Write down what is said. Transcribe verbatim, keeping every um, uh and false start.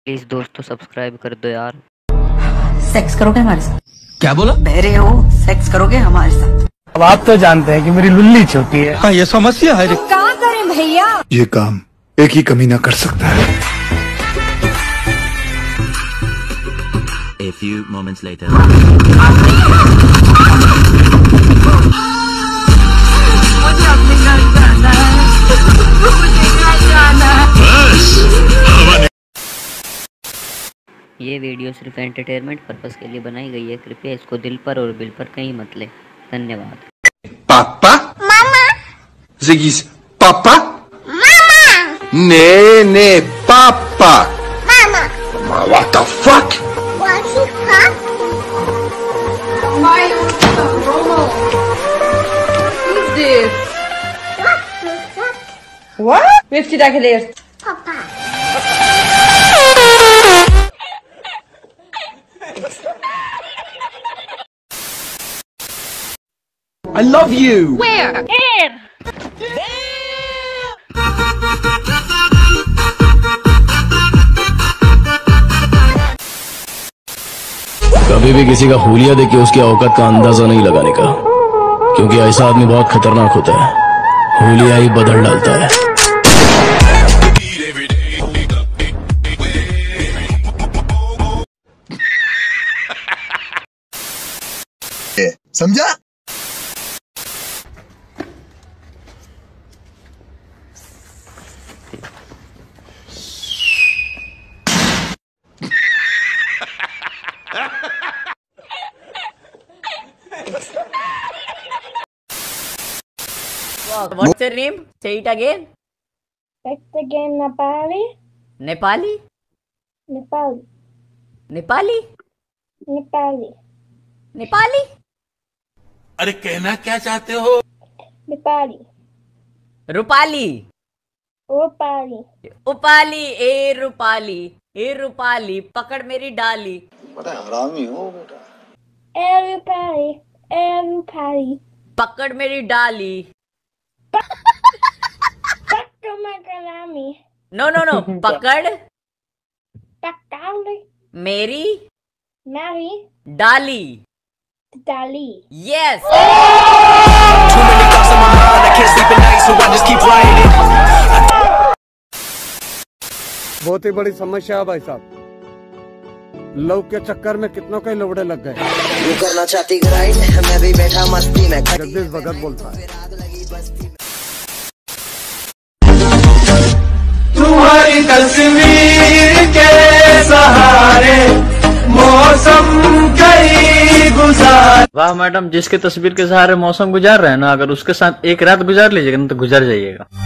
Please दोस्तों subscribe कर दो यार। सेक्स करोगे हमारे साथ? क्या बोला? बहरे हो, सेक्स करोगे हमारे साथ? अब आप तो जानते हैं कि मेरी लुल्ली छोटी है। हाँ ये समस्या है। क्या करें भैया? ये काम एक ही कमीना कर सकता है। A few moments later. मुझे अपने घर जाना है। मुझे घर जाना है। ये वीडियो सिर्फ एंटरटेनमेंट पर्पस के लिए बनाई गई है। कृपया इसको दिल पर और बिल पर कहीं मत ले। धन्यवाद। Papa? Mama? Ziggy's Papa? Mama? Nee, nee, Papa. Mama. What the fuck? What's it, Papa? My Romo. Who's this? What the fuck? What? Wie heeft hij dat geleerd? Papa. I love you. Where? Here. कभी भी किसी का हुलिया देख के उसकी औकात का अंदाजा नहीं लगाने का, क्योंकि ऐसा आदमी बहुत खतरनाक होता है। हुलिया ही बदल डालता है। समझा? What's your name? Say it again. Say it again. Nepali. Nepali. Nepali. Nepali. Nepali. Nepali. अरे कहना क्या चाहते हो? Nepali. रूपाली. Upali. उपाली ए रूपाली ए रूपाली पकड़ मेरी डाली। बड़ा हरामी हो बेटा। ए रूपाली ए रूपाली पकड़ मेरी डाली। पकड़ मैं कलामी। नो नो नो पकड़ पकड़ मेरी मेरी डाली। डाली। यस। बहुत ही बड़ी समस्या है भाई साहब। लव के चक्कर में कितनों के लौड़े लग गए। तू करना चाहती ग्राइंड, मैं भी बैठा मस्ती में। जगदीश भगत बोलता है। तुम्हारी तस्वीर के सहारे मौसम कई गुजार। वाह मैडम, जिसके तस्वीर के सहारे मौसम गुजार रहे हैं ना, अगर उसके साथ एक रात गुजार लीजिएगा ना तो गुजर जाइएगा।